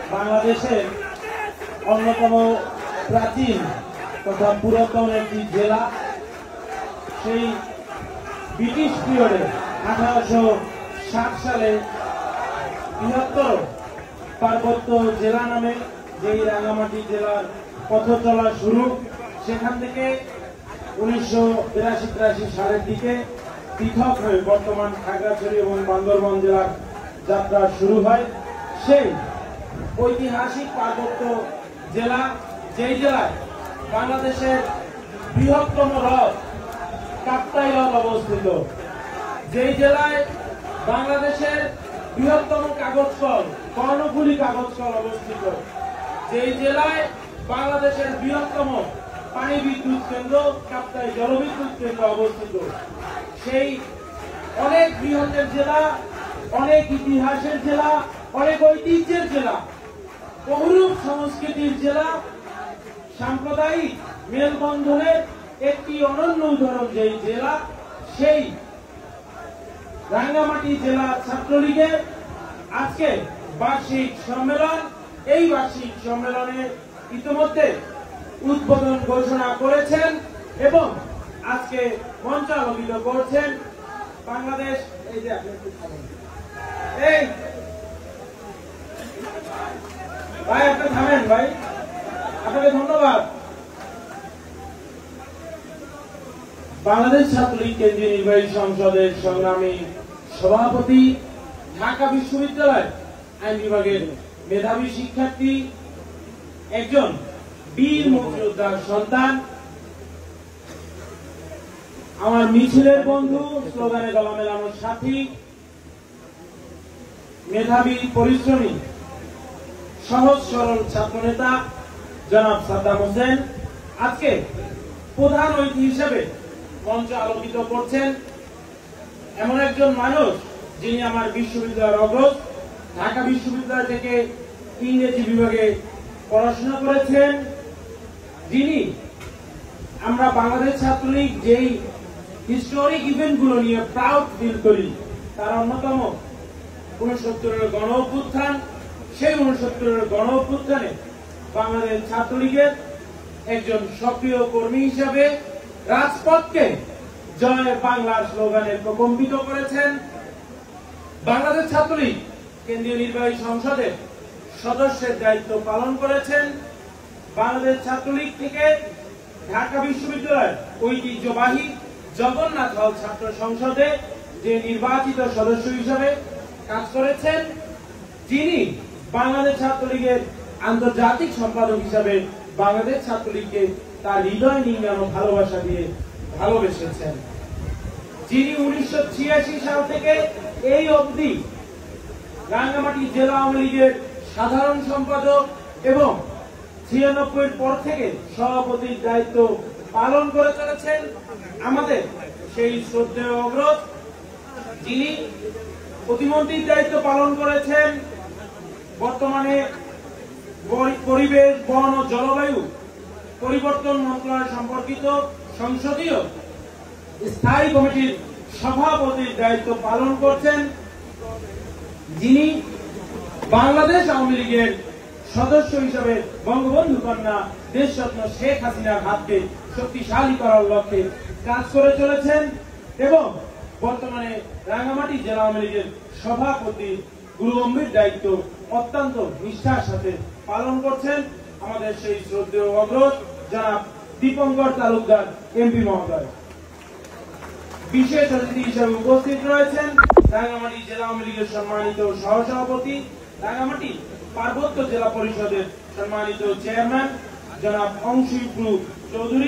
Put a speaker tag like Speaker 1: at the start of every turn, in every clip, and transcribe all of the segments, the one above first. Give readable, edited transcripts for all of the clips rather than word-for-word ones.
Speaker 1: বাংলাদেশের অন্যতম প্রাচীন তথা পুরাতন একটি জেলা। সেই ব্রিটিশ পিরিয়ডে 1860 সালে বৃহত্তর পার্বত্য জেলা নামে যেই রাঙ্গামাটি জেলার পথ চলা শুরু, সেখান থেকে 1982-83 সালের দিকে পৃথক হয়ে বর্তমান খাগড়াছড়ি এবং বান্দরবান জেলার যাত্রা শুরু হয়। সেই ঐতিহাসিক পার্বত্য জেলা, যেই জেলায় বাংলাদেশের বৃহত্তম হ্রদ কাপ্তাই হ্রদ অবস্থিত, যেই জেলায় বাংলাদেশের বৃহত্তম কাগজ কল কর্ণফুলী কাগজ কল অবস্থিত, যেই জেলায় বাংলাদেশের বৃহত্তম পানি বিদ্যুৎ কেন্দ্র কাপ্তাই জলবিদ্যুৎ কেন্দ্র অবস্থিত। সেই অনেক বৃহতের জেলা, অনেক ইতিহাসের জেলা, অনেক ঐতিহ্যের জেলা, বহুরূপ সংস্কৃতির জেলা, সাম্প্রদায়িক মেলবন্ধনের একটি অনন্য উদাহরণ যেই জেলা, সেই রাঙ্গামাটি জেলা ছাত্রলীগের আজকে বার্ষিক সম্মেলন। এই বার্ষিক সম্মেলনে ইতিমধ্যে উদ্বোধন ঘোষণা করেছেন এবং আজকে মঞ্চালোকিত করছেন বাংলাদেশ। এই যে আপনি এই ভাই, আপনি থামেন ভাই, আপনাকে ধন্যবাদ। বাংলাদেশ ছাত্রলীগ কেন্দ্রীয় নির্বাহী সংসদের সংগ্রামী সভাপতি, ঢাকা বিশ্ববিদ্যালয় আইন বিভাগের মেধাবী শিক্ষার্থী, একজন বীর মুক্তিযোদ্ধার সন্তান, আমার মিছিলের বন্ধু, স্লোগানে গলা মেলানোর সাথী, মেধাবী পরিশ্রমী সহজ সরল ছাত্রনেতা জনাব সাদ্দাম হোসেন আজকে প্রধান অতিথি হিসেবে মঞ্চ আলোকিত করছেন। এমন একজন মানুষ যিনি আমার বিশ্ববিদ্যালয়ের অগ্রজ, ঢাকা বিশ্ববিদ্যালয় থেকে ইংরেজি বিভাগে পড়াশোনা করেছেন, যিনি আমরা বাংলাদেশ ছাত্রলীগ যেই হিস্টোরিক ইভেন্ট গুলো নিয়ে প্রাউড ফিল করি, তার অন্যতম 69-এর গণ অভ্যুত্থান। সেই 69-এর গণ অভ্যুত্থানে বাংলাদেশ ছাত্রলীগের একজন সক্রিয় কর্মী হিসাবে রাজপথকে জয় বাংলা স্লোগানে প্রকম্পিত করেছেন। বাংলাদেশ ছাত্রলীগ কেন্দ্রীয় নির্বাহী সংসদের সদস্যের দায়িত্ব পালন করেছেন। বাংলাদেশ ছাত্রলীগ থেকে ঢাকা বিশ্ববিদ্যালয়ের ঐতিহ্যবাহী জগন্নাথ হল ছাত্র সংসদে যে নির্বাচিত সদস্য হিসেবে কাজ করেছেন, যিনি বাংলাদেশ ছাত্রলীগের আন্তর্জাতিক সম্পাদক হিসাবে বাংলাদেশ ছাত্রলীগকে তার হৃদয় নিংড়ানো ভালোবাসা দিয়ে ভালোবেসেছেন, যিনি 1986 সাল থেকে এই অবধি রাঙ্গামাটি জেলা আওয়ামী লীগের সাধারণ সম্পাদক এবং 96 পর থেকে সভাপতির দায়িত্ব পালন করে চলেছেন। আমাদের সেই শ্রদ্ধেয় অগ্রজ, যিনি প্রতিমন্ত্রীর দায়িত্ব পালন করেছেন, বর্তমানে পরিবেশ, বন ও জলবায়ু পরিবর্তন মন্ত্রণালয় সম্পর্কিত সংসদীয় স্থায়ী কমিটির সভাপতির দায়িত্ব পালন করছেন, যিনি বাংলাদেশ আওয়ামী লীগের সদস্য হিসেবে বঙ্গবন্ধু কন্যা দেশরত্ন শেখ হাসিনার হাতকে শক্তিশালী করার লক্ষ্যে কাজ করে চলেছেন এবং বর্তমানে রাঙ্গামাটি জেলা আওয়ামী লীগের সভাপতি গুরুগম্ভীর দায়িত্ব অত্যন্ত নিষ্ঠার সাথে পালন করছেন আমাদের সেই শ্রদ্ধেয় অগ্রজ জনাব দীপঙ্কর তালুকদার এমপি মহোদয়। বিশেষ অতিথি হিসেবে উপস্থিত রয়েছেন রাঙ্গামাটি জেলা আওয়ামী লীগের সম্মানিত সহসভাপতি, রাঙ্গামাটি পার্বত্য জেলা পরিষদের সম্মানিত চেয়ারম্যান জনাব অংশুপ্রু চৌধুরী।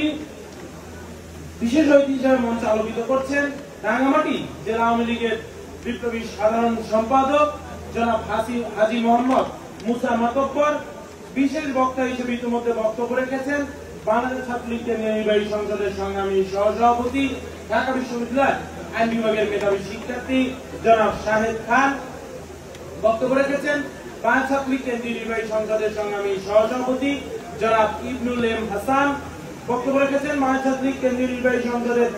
Speaker 1: বিশেষ অতিথি হিসেবে মঞ্চ আলোকিত করছেন রাঙ্গামাটি জেলা আওয়ামী লীগের বিপ্লবী সাধারণ সম্পাদক জনাব হাজী মোহাম্মদ মুসা মাতব্বর। বিশেষ বক্তা হিসেবে ইতিমধ্যে বক্তব্য রেখেছেন বাংলাদেশ ছাত্রলীগ কেন্দ্রীয় নির্বাহী সংসদের সংগ্রামী সহসভাপতি, ঢাকা বিশ্ববিদ্যালয় আইন বিভাগের মেধাবী শিক্ষার্থী জনাব শাহেদ খান। বক্তব্য রেখেছেন বাংলাদেশ ছাত্রলীগ কেন্দ্রীয় নির্বাহী সংসদের সংগ্রামী সহসভাপতি জনাব ইবনুল এম হাসান। বক্তব্য রেখেছেন বাংলাদেশ ছাত্রলীগ কেন্দ্রীয় নির্বাহী সংসদের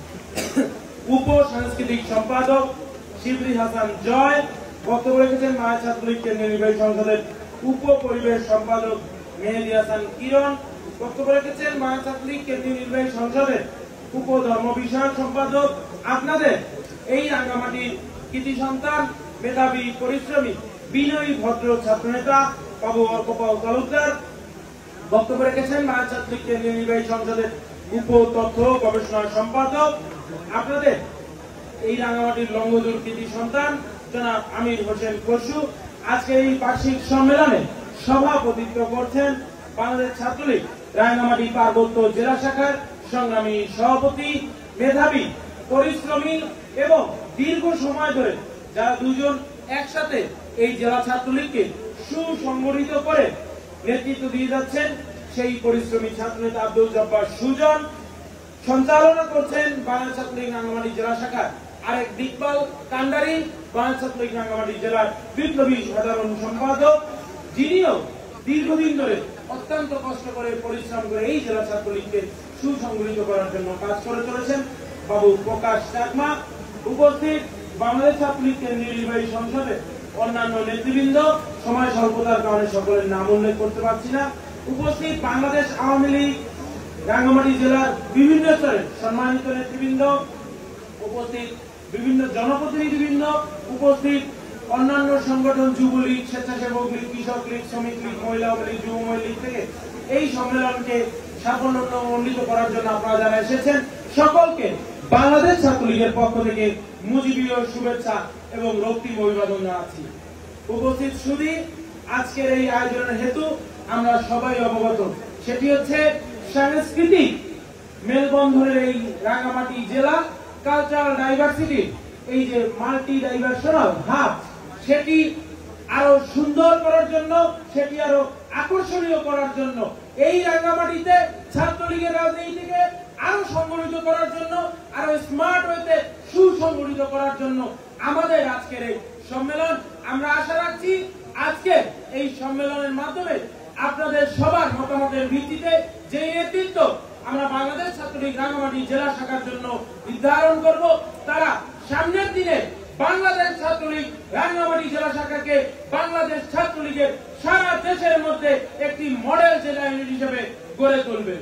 Speaker 1: উপ সাংস্কৃতিক সম্পাদক শিবলি হাসান জয়। বক্তব্য রেখেছেন বাংলাদেশ ছাত্রলীগ কেন্দ্রীয় নির্বাহী সংসদের উপ পরিবেশ সম্পাদক মেহেদী হাসান কিরণ। বক্তব্য রেখেছেন বাংলা ছাত্রলীগ কেন্দ্রীয় নির্বাহী সংসদের উপ ধর্ম বিষয়ক সম্পাদক, আপনাদের এই রাঙ্গামাটির কৃতি সন্তান, মেধাবী, পরিশ্রমী, বিনয়ী, ভদ্র ছাত্রনেতা বাবু অর্কপাল তালুকদার। বক্তব্য রেখেছেন বাংলা ছাত্রলীগ কেন্দ্রীয় নির্বাহী সংসদের উপ তথ্য গবেষণা সম্পাদক, আপনাদের এই রাঙ্গামাটির লঙ্গদুর কৃতি সন্তান জনাব আমির হোসেন খসরু। আজকে এই বার্ষিক সম্মেলনে সভাপতিত্ব করছেন বাংলাদেশ ছাত্রলীগ রাঙ্গামাটি পার্বত্য জেলা শাখার সংগ্রামী সভাপতি, মেধাবী, পরিশ্রমী এবং দীর্ঘ সময় ধরে যারা দুজন একসাথে এই জেলা ছাত্রলীগকে সুসংগঠিত করে নেতৃত্ব দিয়ে যাচ্ছেন সেই পরিশ্রমী ছাত্রনেতা আব্দুল জব্বার সুজন। সঞ্চালনা করছেন বাংলা ছাত্রলীগ রাঙ্গামাটি জেলা শাখার আরেক দিকপাল কান্ডারি, বাংলা ছাত্রলীগ রাঙ্গামাটি জেলার বিপ্লবী সাধারণ সম্পাদক, যিনিও দীর্ঘদিন ধরে অত্যন্ত কষ্ট করে পরিশ্রম করে এই জেলা ছাত্রলীগকে সুসংগঠিত করার জন্য কাজ করে চলেছেন বাবু প্রকাশ চাকমা। উপস্থিত বাংলাদেশ ছাত্রলীগ কেন্দ্রীয় নির্বাহী সংসদের অন্যান্য নেতৃবৃন্দ, সময় স্বল্পতার কারণে সকলের নাম উল্লেখ করতে পারছি না। উপস্থিত বাংলাদেশ আওয়ামী লীগ রাঙ্গামাটি জেলার বিভিন্ন স্তরের সম্মানিত নেতৃবৃন্দ, উপস্থিত বিভিন্ন জনপ্রতিনিধিবৃন্দ, উপস্থিত অন্যান্য সংগঠন, যুবলীগ, স্বেচ্ছাসেবক লীগ, কৃষক লীগ, শ্রমিক লীগ, মহিলা লীগ, যুব মহিলা লীগ থেকে এই সম্মেলনকে সাফল্যমণ্ডিত করার জন্য আপনারা যারা এসেছেন, সকলকে বাংলাদেশ ছাত্রলীগের পক্ষ থেকে মুজিবীয় শুভেচ্ছা এবং রক্তিম অভিবাদন জানাচ্ছি। উপস্থিত সুধী, আজকের এই আয়োজনের হেতু আমরা সবাই অবগত, সেটি হচ্ছে সাংস্কৃতিক মেলবন্ধনের এই রাঙ্গামাটি জেলা কালচারাল ডাইভার্সিটি, এই যে মাল্টি ডাইভার্সনাল হাব, সেটি আরো সুন্দর করার জন্য, সেটি আরো আকর্ষণীয় করার জন্য, এই রাঙ্গামাটিতে ছাত্রলীগের রাজনীতিকে আরো সংগঠিত করার জন্য, আরো স্মার্ট ওয়েতে সুসংগঠিত করার জন্য আমাদের আজকের এই সম্মেলন। আমরা আশা রাখছি আজকে এই সম্মেলনের মাধ্যমে আপনাদের সবার মতামতের ভিত্তিতে যে নেতৃত্ব আমরা বাংলাদেশ ছাত্রলীগ রাঙ্গামাটি জেলা শাখার জন্য নির্ধারণ করব, তারা সামনের দিনে বাংলাদেশ ছাত্রলীগ রাঙ্গামাটি জেলা শাখাকে বাংলাদেশ ছাত্রলীগের সারা দেশের মধ্যে একটি মডেল জেলা ইউনিট হিসেবে গড়ে তুলবে।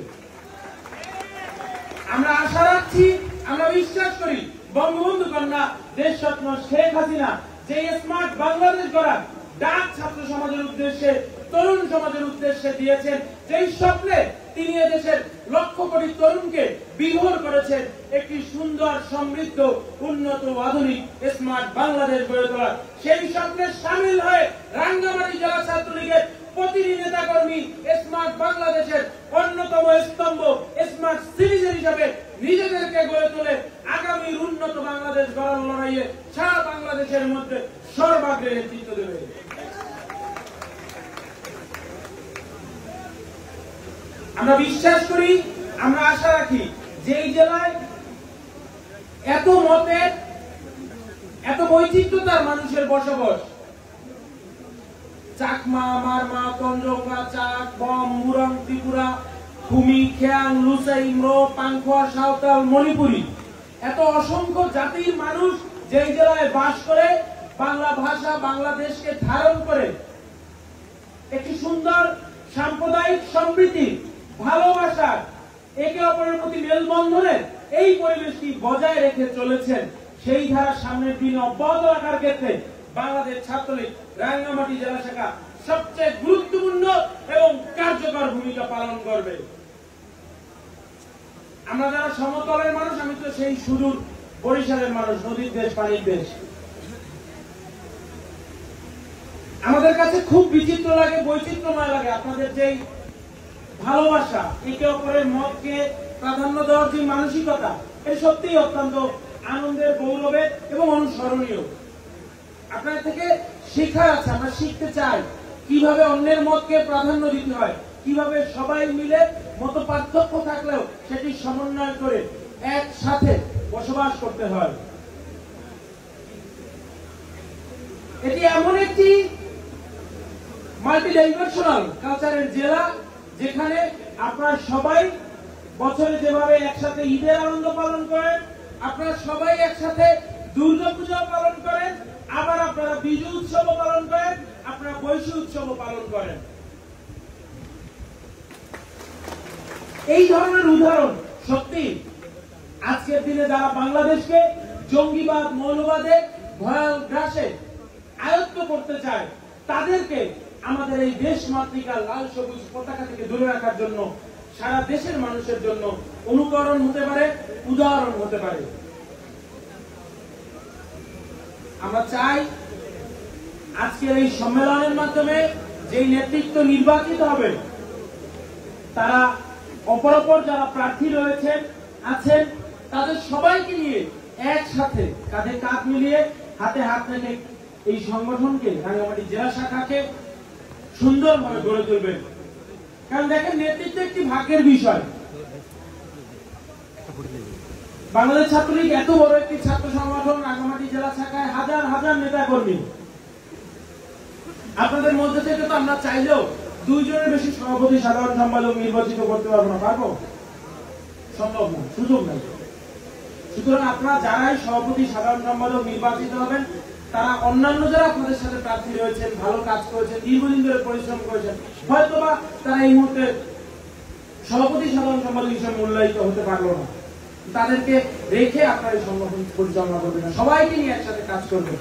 Speaker 1: আমরা আশা রাখছি, আমরা বিশ্বাস করি বঙ্গবন্ধু কন্যা দেশরত্ন শেখ হাসিনা যে স্মার্ট বাংলাদেশ গড়ার ডাক ছাত্র সমাজের উদ্দেশ্যে, তরুণ সমাজের উদ্দেশ্যে দিয়েছেন, যেই স্বপ্নে তিনি এদেশের লক্ষ কোটি তরুণকে বিভোর করেছেন একটি সুন্দর, সমৃদ্ধ, উন্নত, আধুনিক স্মার্ট বাংলাদেশ গড়ে তোলার, সেই স্বপ্নে সামিল হয়ে রাঙ্গামাটি জেলা ছাত্রলীগের প্রতিটি নেতাকর্মী স্মার্ট বাংলাদেশের অন্যতম স্তম্ভ, স্মার্ট সিটিজেন হিসাবে নিজেদেরকে গড়ে তোলে আগামীর উন্নত বাংলাদেশ গড়ার লড়াইয়ে সারা বাংলাদেশের মধ্যে সর্বাগ্রে নেতৃত্ব দেবে। আমরা বিশ্বাস করি, আমরা আশা রাখি যে এই জেলায় এত মতের, এত বৈচিত্র্যতার মানুষের বসবাস, চাকমা, মারমা, তঞ্জঙ্গা, চাক, বম, মুরং, ত্রিপুরা, ভূমি, খেয়াং, লুসাই, ম্রো, পাংখোয়া, সাঁওতাল, মণিপুরি, এত অসংখ্য জাতির মানুষ যেই জেলায় বাস করে, বাংলা ভাষা বাংলাদেশকে ধারণ করে একটি সুন্দর সাম্প্রদায়িক সম্প্রীতি, ভালোবাসার, একে অপরের প্রতি মেলবন্ধনের এই পরিবেশটি বজায় রেখে চলেছেন, সেই ধারা সামনের দিনে অব্যাহত রাখার ক্ষেত্রে বাংলাদেশ ছাত্রলীগ রাঙ্গামাটি জেলা শাখা সবচেয়ে গুরুত্বপূর্ণ এবং কার্যকর ভূমিকা পালন করবে। আমরা যারা সমতলের মানুষ, আমি তো সেই সুদূর বরিশালের মানুষ, নদীর দেশ, পানির দেশ, আমাদের কাছে খুব বিচিত্র লাগে, বৈচিত্র্যময় লাগে আপনাদের যেই ভালোবাসা, একে অপরের মতকে প্রাধান্য দেওয়ার যে মানসিকতা, এটা সত্যিই অত্যন্ত আনন্দের, গৌরবের এবং অনুসরণীয়। আপনার থেকে শেখার আছে, আমরা শিখতে চাই কিভাবে অন্যের মতকে প্রাধান্য দিতে হয়, কিভাবে সবাই মিলে মত পার্থক্য থাকলেও সেটি সমন্বয় করে একসাথে বসবাস করতে হয়। এটি এমন একটি মাল্টি ডাইমেনশনাল কালচারের জেলা যেখানে আপনারা সবাই বছরে যেভাবে একসাথে ঈদের আনন্দ পালন করেন, আপনারা সবাই একসাথে দুর্গাপূজা পালন করেন, আবার আপনারা বিজু উৎসব পালন করেন, আপনারা বৈশী উৎসব পালন করেন। এই ধরনের উদাহরণ সত্যি আজকের দিনে যারা বাংলাদেশকে জঙ্গিবাদ মৌলবাদে ভয়াল গ্রাসে আয়ত্ত করতে চায় তাদেরকে আমাদের এই দেশ মাতৃকা লাল সবুজ পতাকা থেকে দূরে রাখার জন্য সারা দেশের মানুষের জন্য অনুকরণ হতে পারে, উদাহরণ হতে পারে। আমরা চাই আজকের এই সম্মেলনের মাধ্যমে যে নেতৃত্ব নির্বাচিত হবে তারা অপরাপর যারা প্রার্থী রয়েছেন আছেন তাদের সবাইকে নিয়ে একসাথে কাঁধে কাঁধ মিলিয়ে হাতে হাত রেখে এই সংগঠনকে রাঙ্গামাটি জেলা শাখাকে সুন্দরভাবে গড়ে তুলবেন। কারণ দেখেন, নেতৃত্ব একটি ভাগ্যের বিষয়। বাংলাদেশ ছাত্রলীগ এত বড় একটি ছাত্র সংগঠন, রাঙ্গামাটি জেলা শাখায় হাজার হাজার নেতা কর্মী। আপনাদের মধ্যে থেকে তো আমরা চাইলেও 2 জনের বেশি সভাপতি সাধারণ সম্পাদক নির্বাচিত করতে পারবো না, পারবো? সম্ভব না, সুযোগ নাই। সুতরাং আপনারা যারাই সভাপতি সাধারণ সম্পাদক নির্বাচিত হবেন তারা অন্যান্য যারা আপনাদের সাথে প্রার্থী রয়েছেন, ভালো কাজ করেছেন, দীর্ঘদিন ধরে পরিশ্রম করেছেন, হয়তোবা তারা এই মুহূর্তে সভাপতি সাধারণ সম্পাদক হিসেবে মূল্যায়িত হতে পারলো না। তাদেরকে রেখে আপনারা এই সংগঠন পরিচালনা করবেন না, সবাইকে নিয়ে একসাথে কাজ করবেন।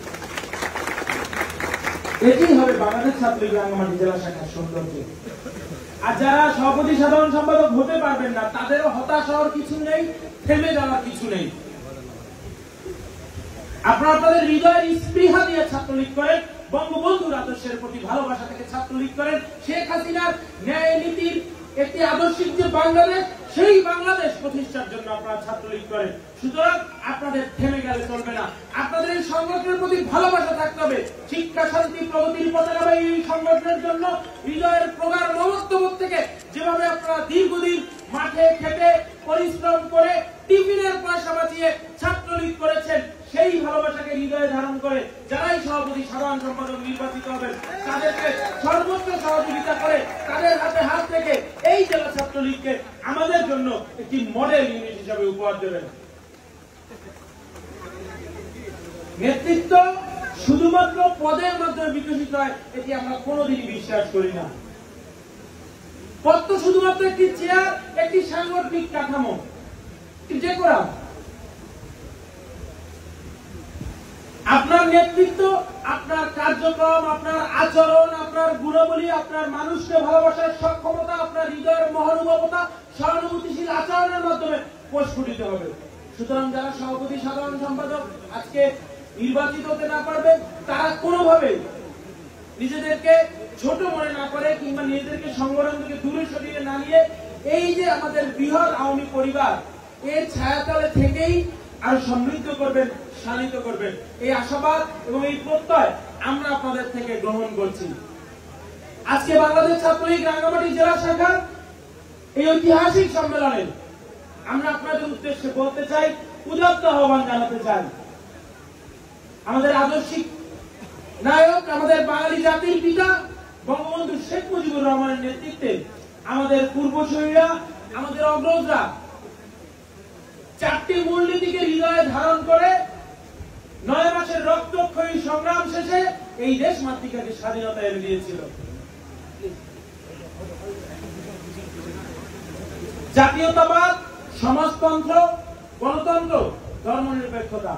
Speaker 1: এটি হবে বাংলাদেশ ছাত্রলীগ রাঙ্গামাটি জেলা শাখার সৌন্দর্য। আর যারা সভাপতি সাধারণ সম্পাদক হতে পারবেন না তাদেরও হতাশ হওয়ার কিছু নেই, থেমে যাওয়ার কিছু নেই। আপনারা আপনাদের হৃদয়ের স্পৃহা দিয়ে ছাত্রলীগ করেন, বঙ্গবন্ধুর আদর্শের প্রতি ভালোবাসা থেকে ছাত্রলীগ করেন, শেখ হাসিনার ন্যায় নীতির একটি আদর্শিক যে বাংলাদেশ, সেই বাংলাদেশ প্রতিষ্ঠার জন্য আপনারা ছাত্রলীগ করেন। সুতরাং আপনাদের থেমে গেলে চলবে না, আপনাদের এই সংগঠনের প্রতি ভালোবাসা থাকতে হবে। শিক্ষা শান্তি প্রগতির পথে নামে এই সংগঠনের জন্য হৃদয়ের প্রগাঢ় মমত্ববোধ থেকে যেভাবে আপনারা দীর্ঘদিন মাঠে খেটে পরিশ্রম করে টিফিনের পয়সা বাঁচিয়ে ছাত্রলীগ করেছেন, সেই ভালোবাসাকে হৃদয়ে ধারণ করে যারাই সভাপতি সাধারণ সম্পাদক নির্বাচিত হবেন তাদেরকে সর্বোচ্চ সহযোগিতা করে তাদের হাতে হাত রেখে এই জেলা ছাত্রলীগকে আমাদের জন্য একটি মডেল ইউনিট হিসাবে উপহার দেবেন। নেতৃত্ব শুধুমাত্র পদের মাধ্যমে বিকশিত হয় এটি আমরা কোনোদিনই বিশ্বাস করি না। পদ তো শুধুমাত্র একটি চেয়ার, একটি সাংগঠনিক কাঠামো, যে করা আপনার নেতৃত্ব, আপনার কার্যক্রম, আপনার আচরণ, আপনার গুণাবলী, আপনার মানুষকে ভালোবাসার সক্ষমতা, আপনার হৃদয়ের মহানুভবতা, সহানুভূতিশীল আচরণের মাধ্যমে প্রস্ফুটিত হবে। সুতরাং যারা সভাপতি সাধারণ সম্পাদক আজকে নির্বাচিত হতে না পারবে তারা কোনোভাবে নিজেদেরকে ছোট মনে না করে কিংবা নিজেদেরকে সংগঠন থেকে দূরে সরিয়ে না নিয়ে এই যে আমাদের বৃহৎ আওয়ামী পরিবার এর ছায়াতলে থেকেই আরো সমৃদ্ধ করবেন, শানিত করবেন, এই আশাবাদ এবং এই প্রত্যয় আমরা আপনাদের থেকে গ্রহণ করছি। আজকে বাংলাদেশ ছাত্রলীগ রাঙ্গামাটি জেলা শাখার এই ঐতিহাসিক সম্মেলনে আমরা আপনাদের উদ্দেশ্যে বলতে চাই, উদাত্ত আহ্বান জানাতে চাই। আমাদের আদর্শিক নায়ক, আমাদের বাঙালি জাতির পিতা বঙ্গবন্ধু শেখ মুজিবুর রহমানের নেতৃত্বে আমাদের পূর্বসূরীরা, আমাদের অগ্রজরা 4টি মূলনীতিকে হৃদয়ে ধারণ করে 9 মাসের রক্তক্ষয়ী সংগ্রাম শেষে এই দেশ মাতৃকাকে স্বাধীনতা এনে দিয়েছিল। জাতীয়তাবাদ, সমাজতন্ত্র, গণতন্ত্র, ধর্মনিরপেক্ষতা।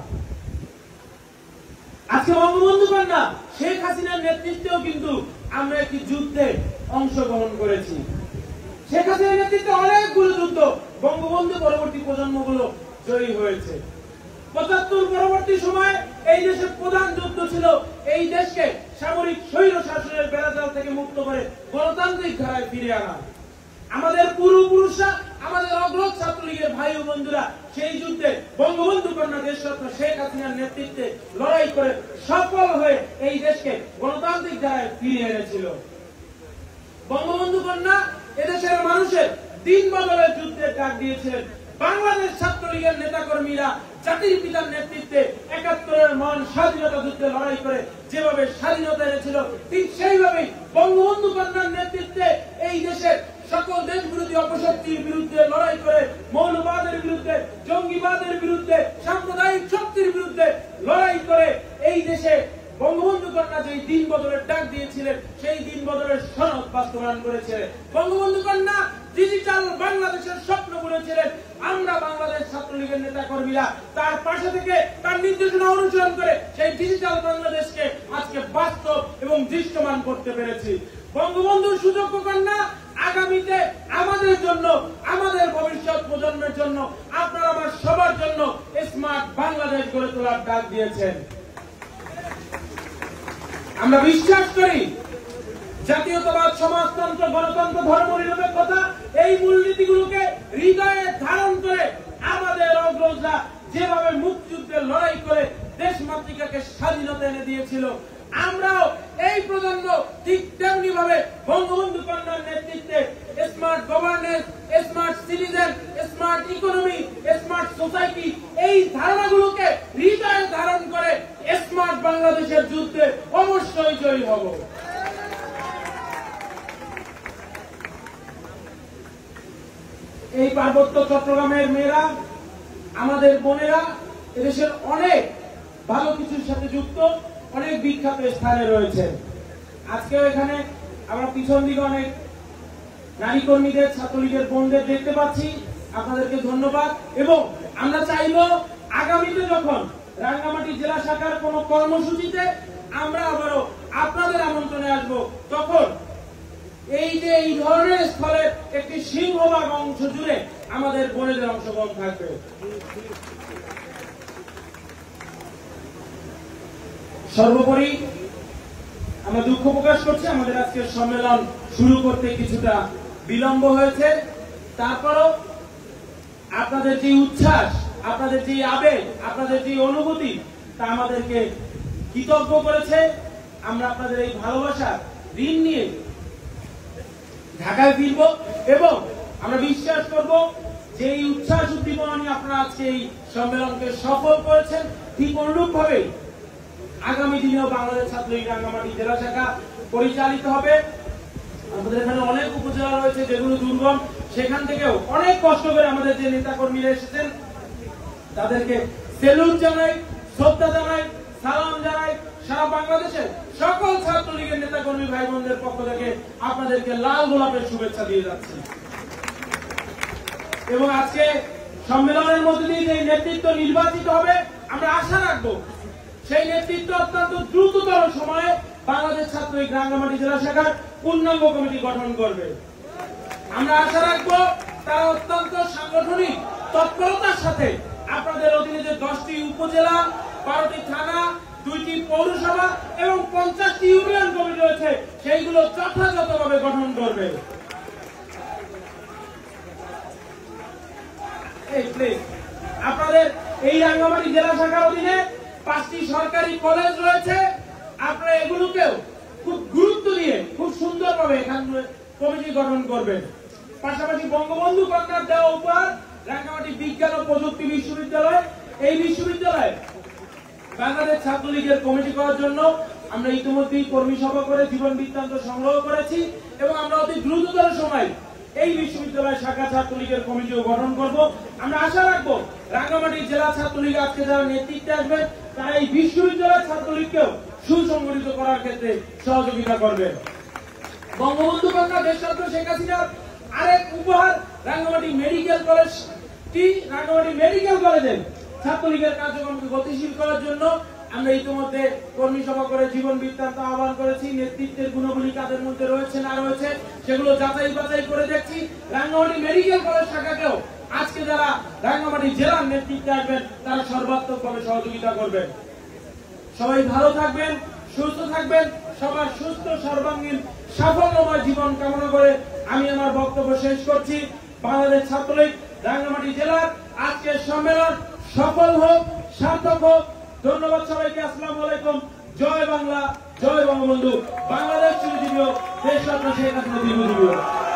Speaker 1: আজকে বঙ্গবন্ধু কন্যা শেখ হাসিনার নেতৃত্বেও কিন্তু আমরা একটি যুদ্ধে অংশগ্রহণ করেছি। শেখ হাসিনার নেতৃত্বে অনেকগুলো যুদ্ধ বঙ্গবন্ধু পরবর্তী প্রজন্মগুলো জয়ী হয়েছে। 75 পরবর্তী সময়ে এই দেশের প্রধান যুদ্ধ ছিল এই দেশকে সামরিক স্বৈর শাসনের বেড়াজাল থেকে মুক্ত করে গণতান্ত্রিক ধারায় ফিরে আনা। আমাদের পূর্বপুরুষরা, আমাদের অগ্রজ ছাত্রলীগের ভাই ও বন্ধুরা সেই যুদ্ধে বঙ্গবন্ধু কন্যা দেশরত্ন শেখ হাসিনার নেতৃত্বে লড়াই করে সফল হয়ে এই দেশকে গণতান্ত্রিক ধারায় ফিরিয়ে এনেছিল। বঙ্গবন্ধু কন্যা এদেশের মানুষের দিন বদলের যুদ্ধের ডাক দিয়েছিলেন। বাংলাদেশ ছাত্রলীগের নেতাকর্মীরা জাতির পিতার নেতৃত্বে 71-এর মহান স্বাধীনতা যুদ্ধে লড়াই করে যেভাবে স্বাধীনতা এনেছিল, ঠিক সেইভাবেই বঙ্গবন্ধু কন্যার নেতৃত্বে এই দেশের সকল দেশ বিরোধী অপশক্তির বিরুদ্ধে লড়াই করে, মৌলবাদের বিরুদ্ধে, জঙ্গিবাদের বিরুদ্ধে, সাম্প্রদায়িক শক্তির বিরুদ্ধে লড়াই করে এই দেশে বঙ্গবন্ধু কন্যা যে দিন বদলের ডাক সেই দিনবদলের সনদ বাস্তবায়ন করেছে। বঙ্গবন্ধু কন্যা ডিজিটাল বাংলাদেশের স্বপ্ন বুনেছিলেন। আমরা বাংলাদেশ ছাত্রলীগের নেতা কর্মীরা তার পাশে থেকে তার নির্দেশনা অনুসরণ করে সেই ডিজিটাল বাংলাদেশকে আজকে বাস্তব এবং দৃশ্যমান করতে পেরেছি। বঙ্গবন্ধুর সুযোগ্য কন্যা আগামীতে আমাদের জন্য, আমাদের ভবিষ্যৎ প্রজন্মের জন্য, আপনার আমার সবার জন্য স্মার্ট বাংলাদেশ গড়ে তোলার ডাক দিয়েছেন। আমরা বিশ্বাস করি জাতীয়তাবাদ, সমাজতন্ত্র, গণতন্ত্র, ধর্মনিরপেক্ষতা এই মূলনীতিগুলোকে হৃদয়ে ধারণ করে আমাদের অগ্রজরা যেভাবে মুক্তিযুদ্ধের লড়াই করে দেশ মাতৃকাকে স্বাধীনতা এনে দিয়েছিল, আমরাও এই প্রজন্ম ঠিক তেমনি ভাবে বঙ্গবন্ধু কন্যার নেতৃত্বে smart governance, smart citizen, smart economy, smart society এই ধারণাগুলোকে হৃদয়ে ধারণ করে স্মার্ট বাংলাদেশের যুদ্ধে অবশ্যই জয়ী হব। এই পার্বত্য চট্টগ্রামের মেয়েরা, আমাদের বোনেরা এদেশের অনেক ভালো কিছুর সাথে যুক্ত, অনেক বিখ্যাত স্থানে রয়েছে। আজকেও এখানে আমরা পিছন দিকে অনেক নারী কর্মীদের, ছাত্রলীগের বোনদের দেখতে পাচ্ছি। আপনাদেরকে ধন্যবাদ। এবং আমরা চাইব আগামীতে যখন রাঙ্গামাটি জেলা শাখার কোন কর্মসূচিতে আমরা আবারও আপনাদের আমন্ত্রণে আসব, তখন এই যে এই ধরনের স্থলে একটি সিংহভাগ অংশ জুড়ে আমাদের বোনেদের অংশগ্রহণ থাকবে। সর্বোপরি আমরা দুঃখ প্রকাশ করছি আমাদের আজকের সম্মেলন শুরু করতে কিছুটা বিলম্ব হয়েছে। তারপরও আপনাদের যে উচ্ছ্বাস, আপনাদের যে আবেগ, আপনাদের যে অনুভূতি, তা আমাদেরকে কৃতজ্ঞ করেছে। আমরা আপনাদের এই ভালোবাসার ঋণ নিয়ে ঢাকায় ফিরব এবং আমরা বিশ্বাস করব যে এই উচ্ছ্বাস উদ্দীপনা নিয়ে আপনারা আজকে এই সম্মেলনকে সফল করেছেন। ঠিক অনুরূপ ভাবে আগামী দিনেও বাংলাদেশ ছাত্রলীগ রাঙ্গামাটি জেলা শাখা পরিচালিত হবে। আমাদের এখানে অনেক উপজেলা রয়েছে যেগুলো দুর্গম, সেখান থেকেও অনেক কষ্ট করে আমাদের যে নেতা কর্মীরা এসেছেন তাদেরকে সেলুট জানাই, শ্রদ্ধা জানাই, সালাম জানাই। সারা বাংলাদেশের সকল ছাত্রলীগের নেতা কর্মী ভাই বোনদের পক্ষ থেকে আপনাদেরকে লাল গোলাপের শুভেচ্ছা দিয়ে যাচ্ছি। এবং আজকে সম্মেলনের মধ্যে দিয়ে যে নেতৃত্ব নির্বাচিত হবে, আমরা আশা রাখবো সেই নেতৃত্ব অত্যন্ত দ্রুততর সময়ে বাংলাদেশ ছাত্রলীগ রাঙ্গামাটি জেলা শাখার পূর্ণাঙ্গ কমিটি গঠন করবে। আমরা আশা রাখবো তারা অত্যন্ত সাংগঠনিক তৎপরতার সাথে আপনাদের অধীনে যে 10টি উপজেলা, 12টি থানা, 2টি পৌরসভা এবং 50টি ইউনিয়ন কমিটি রয়েছে, সেইগুলো যথাযথভাবে গঠন করবে। আপনাদের এই রাঙ্গামাটি জেলা শাখার অধীনে 5টি সরকারি কলেজ রয়েছে। আপনারা এগুলোকেও খুব গুরুত্ব দিয়ে খুব সুন্দরভাবে এখানে কমিটি গঠন করবেন। পাশাপাশি বঙ্গবন্ধু কন্যার দেওয়া উপহার রাঙ্গামাটি বিজ্ঞান ও প্রযুক্তি বিশ্ববিদ্যালয়, এই বিশ্ববিদ্যালয়ে বাংলাদেশ ছাত্রলীগের কমিটি করার জন্য আমরা ইতিমধ্যেই কর্মী সভা করে জীবন বৃত্তান্ত সংগ্রহ করেছি এবং আমরা অতি দ্রুততর সময় এই বিশ্ববিদ্যালয় শাখা ছাত্রলীগের কমিটিও গঠন করব। আমরা আশা রাখবো রাঙ্গামাটি জেলা ছাত্রলীগ আজকে যারা নেতৃত্বে আসবেন তারা এই বিশ্ববিদ্যালয় ছাত্রলীগকেও সুসংগঠিত করার ক্ষেত্রে সহযোগিতা করবে। বঙ্গবন্ধু কন্যা দেশরত্ন শেখ হাসিনার আরেক উপহার রাঙ্গামাটি মেডিকেল কলেজটি, রাঙ্গামাটি মেডিকেল কলেজের ছাত্রলীগের কার্যক্রমকে গতিশীল করার জন্য আমরা ইতিমধ্যে কর্মী সভা করে জীবন বৃত্তান্ত আহ্বান করেছি। নেতৃত্বের গুণাবলী কাদের মধ্যে রয়েছে না রয়েছে সেগুলো যাচাই বাছাই করে দেখছি। রাঙ্গামাটি মেডিকেল কলেজ শাখাকেও আজকে যারা রাঙ্গামাটি জেলার নেতৃত্বে আসবেন তারা সর্বাত্মকভাবে সহযোগিতা করবেন। সবাই ভালো থাকবেন, সুস্থ থাকবেন, সবার সুস্থ সর্বাঙ্গীন সাফল্যময় জীবন কামনা করে আমি আমার বক্তব্য শেষ করছি। বাংলাদেশ ছাত্রলীগ রাঙ্গামাটি জেলার আজকের সম্মেলন সফল হোক, সার্থক হোক। ধন্যবাদ সবাইকে। আসসালামু আলাইকুম। জয় বাংলা, জয় বঙ্গবন্ধু। বাংলাদেশ চিরজীবী হোক, দেশরত্ন শেখ হাসিনা দীর্ঘজীবী হোক।